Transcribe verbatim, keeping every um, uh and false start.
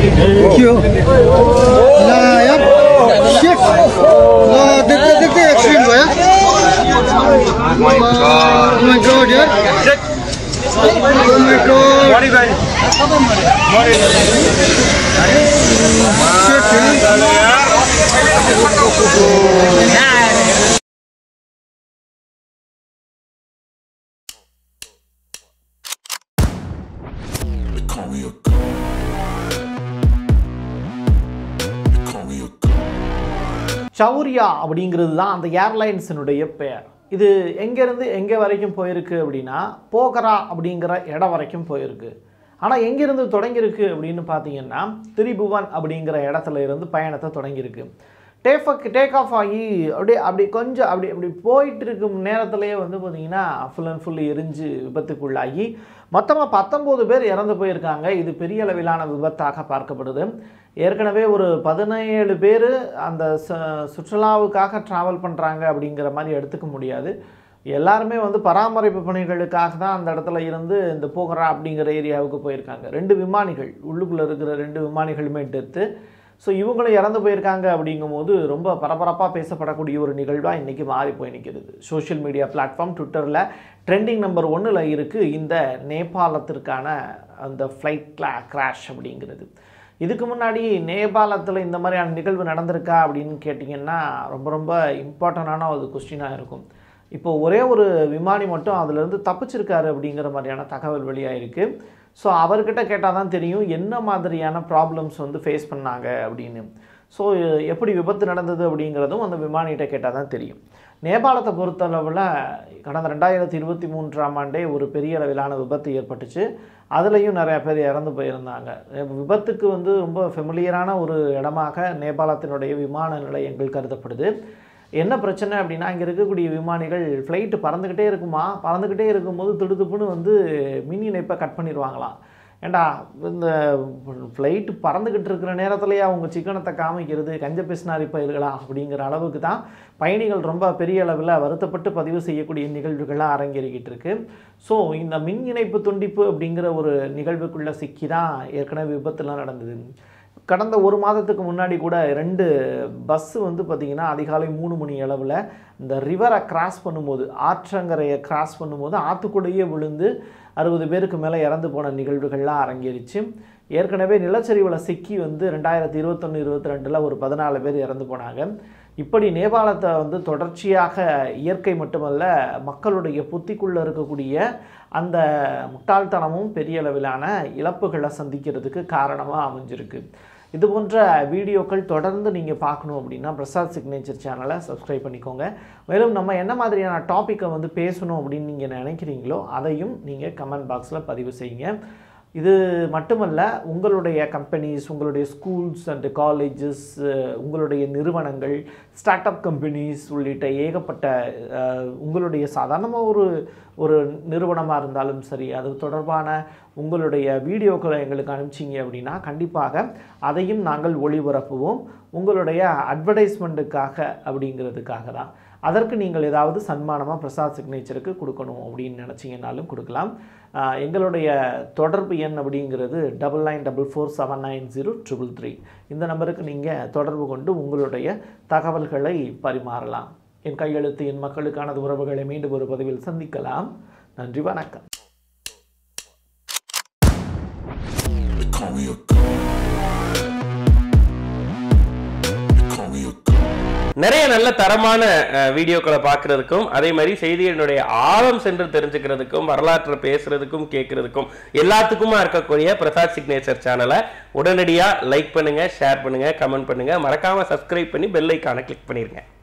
Thank you. Nah, yep. Shit. Uh, देखते देखते accident हुआ है. Oh my god. Oh my god, yeah. Shit. Oh my god. Body body. Body. Shit. Call me a god. Call me a god. Shaurya அப்படிங்கிறது தான் அந்த ஏர்லைன்ஸினுடைய பெயர். இது எங்கேருந்து எங்கே வரைக்கும் போயிருக்கு அப்படின்னா போகரா அப்படிங்கிற இடம் வரைக்கும் போயிருக்கு. ஆனால் எங்கேருந்து தொடங்கியிருக்கு அப்படின்னு பார்த்தீங்கன்னா திரிபுவன் அப்படிங்கிற இடத்துல இருந்து பயணத்தை தொடங்கியிருக்கு. டேஃபக் டேக் ஆஃப் ஆகி அப்படியே அப்படி கொஞ்சம் அப்படி அப்படி போயிட்டு இருக்கும் நேரத்திலேயே வந்து பார்த்திங்கன்னா ஃபுல் அண்ட் ஃபுல் எரிஞ்சு விபத்துக்குள்ளாகி மொத்தமாக பத்தொம்போது பேர் இறந்து போயிருக்காங்க. இது பெரிய அளவிலான விபத்தாக பார்க்கப்படுது. ஏற்கனவே ஒரு பதினேழு பேர் அந்த சுற்றுலாவுக்காக ட்ராவல் பண்ணுறாங்க அப்படிங்கிற மாதிரி எடுத்துக்க முடியாது. எல்லாருமே வந்து பராமரிப்பு பணிகளுக்காக தான் அந்த இடத்துல இருந்து இந்த போகரா அப்படிங்கிற ஏரியாவுக்கு போயிருக்காங்க. ரெண்டு விமானிகள் உள்ளுக்குள்ளே இருக்கிற ரெண்டு விமானிகளுமே டெத்து. ஸோ இவங்களும் இறந்து போயிருக்காங்க அப்படிங்கும்போது ரொம்ப பரபரப்பாக பேசப்படக்கூடிய ஒரு நிகழ்வாக இன்றைக்கி மாறி போய் நிற்கிறது. சோஷியல் மீடியா பிளாட்ஃபார்ம் ட்விட்டரில் ட்ரெண்டிங் நம்பர் ஒன்றில் இருக்குது இந்த நேபாளத்திற்கான அந்த ஃப்ளைட் கிராஷ் அப்படிங்கிறது. இதுக்கு முன்னாடி நேபாளத்தில் இந்த மாதிரியான நிகழ்வு நடந்திருக்கா அப்படின்னு கேட்டிங்கன்னா ரொம்ப ரொம்ப இம்பார்ட்டண்டான ஒரு கொஸ்டினாக இருக்கும். இப்போது ஒரே ஒரு விமானி மட்டும் அதிலேருந்து தப்பிச்சிருக்காரு அப்படிங்கிற மாதிரியான தகவல் வெளியாகிருக்கு. ஸோ அவர்கிட்ட கேட்டால் தான் தெரியும் என்ன மாதிரியான ப்ராப்ளம்ஸ் வந்து ஃபேஸ் பண்ணாங்க அப்படின்னு. ஸோ எப்படி விபத்து நடந்தது அப்படிங்கிறதும் அந்த விமானிகிட்ட கேட்டால் தான் தெரியும். நேபாளத்தை பொறுத்தளவில் கடந்த ரெண்டாயிரத்தி இருபத்தி மூன்றாம் ஆண்டே ஒரு பெரிய அளவிலான விபத்து ஏற்பட்டுச்சு. அதுலேயும் நிறையா பேர் இறந்து போயிருந்தாங்க. விபத்துக்கு வந்து ரொம்ப ஃபெமிலியரான ஒரு இடமாக நேபாளத்தினுடைய விமான நிலையங்கள் கருதப்படுது. என்ன பிரச்சனை அப்படின்னா இங்கே இருக்கக்கூடிய விமானிகள் ஃப்ளைட்டு பறந்துக்கிட்டே இருக்குமா, பறந்துக்கிட்டே இருக்கும்போது திடுத்துப்புன்னு வந்து மின் இணைப்பை கட் பண்ணிடுவாங்களாம். ஏண்டா இந்த ஃப்ளைட்டு பறந்துக்கிட்டு இருக்கிற நேரத்துலேயே அவங்க சிக்கனத்தை காமிக்கிறது கஞ்ச பிஸ்னாரி பயிர்களா அப்படிங்கிற அளவுக்கு தான் பயணிகள் ரொம்ப பெரிய அளவில் வருத்தப்பட்டு பதிவு செய்யக்கூடிய நிகழ்வுகள்லாம் அரங்கேறிக்கிட்டு இருக்கு. ஸோ இந்த மின் இணைப்பு துண்டிப்பு அப்படிங்கிற ஒரு நிகழ்வுக்குள்ளே சிக்கி தான் ஏற்கனவே விபத்துலாம் நடந்தது. கடந்த ஒரு மாதத்துக்கு முன்னாடி கூட ரெண்டு பஸ்ஸு வந்து பார்த்திங்கன்னா அதிகாலை மூணு மணி அளவில் இந்த ரிவரை கிராஸ் பண்ணும்போது ஆற்றங்கரையை கிராஸ் பண்ணும்போது ஆற்றுக்குள்ளேயே விழுந்து அறுபது பேருக்கு மேலே இறந்து போன நிகழ்வுகள்லாம் அரங்கேறிச்சு. ஏற்கனவே நிலச்சரிவில் சிக்கி வந்து ரெண்டாயிரத்தி இருபத்தொன்று இருபத்தி ரெண்டில் ஒரு பதினாலு பேர் இறந்து போனாங்க. இப்படி நேபாளத்தை வந்து தொடர்ச்சியாக இயற்கை மட்டுமல்ல மக்களுடைய புத்திக்குள்ளே இருக்கக்கூடிய அந்த முட்டாள்தனமும் பெரிய அளவிலான இழப்புகளை சந்திக்கிறதுக்கு காரணமாக அமைஞ்சிருக்கு. இது போன்ற வீடியோக்கள் தொடர்ந்து நீங்கள் பார்க்கணும் அப்படின்னா பிரசாத் சிக்னேச்சர் சேனலை சப்ஸ்கிரைப் பண்ணிக்கோங்க. மேலும் நம்ம என்ன மாதிரியான டாப்பிக்கை வந்து பேசணும் அப்படின்னு நீங்கள் நினைக்கிறீங்களோ அதையும் நீங்கள் கமெண்ட் பாக்ஸில் பதிவு செய்யுங்க. இது மட்டுமல்ல உங்களுடைய கம்பெனிஸ், உங்களுடைய ஸ்கூல்ஸ் அண்ட் காலேஜஸ், உங்களுடைய நிறுவனங்கள், ஸ்டார்ட் அப் கம்பெனிஸ் உள்ளிட்ட ஏகப்பட்ட உங்களுடைய சாதாரணமாக ஒரு ஒரு நிறுவனமாக இருந்தாலும் சரி அது தொடர்பான உங்களுடைய வீடியோக்களை எங்களுக்கு அனுப்பிச்சிங்க அப்படின்னா கண்டிப்பாக அதையும் நாங்கள் ஒளிபரப்புவோம் உங்களுடைய அட்வர்டைஸ்மெண்ட்டுக்காக அப்படிங்கிறதுக்காக தான். அதற்கு நீங்கள் ஏதாவது சன்மானமாக பிரசாத் சிக்னேச்சருக்கு கொடுக்கணும் அப்படின்னு நினச்சிங்கன்னாலும் கொடுக்கலாம். எங்களுடைய தொடர்பு எண் அப்படிங்கிறது double nine double four seven nine zero triple three. இந்த நம்பருக்கு நீங்கள் தொடர்பு கொண்டு உங்களுடைய தகவல்களை பரிமாறலாம். என் கையெழுத்து என் மக்களுக்கானது உறவுகளை மீண்டும் ஒரு பதிவில் சந்திக்கலாம். நன்றி, வணக்கம். நிறைய நல்ல தரமான வீடியோக்களை பார்க்கறதுக்கும் அதே மாதிரி செய்திகளினுடைய ஆழம் சென்று தெரிஞ்சுக்கிறதுக்கும் வரலாற்றை பேசுறதுக்கும் கேட்கறதுக்கும் எல்லாத்துக்குமா இருக்கக்கூடிய பிரசாத் சிக்னேச்சர் சேனலை உடனடியாக லைக் பண்ணுங்க, ஷேர் பண்ணுங்க, கமெண்ட் பண்ணுங்க, மறக்காம சப்ஸ்கிரைப் பண்ணி பெல் ஐகானை கிளிக் பண்ணிருங்க.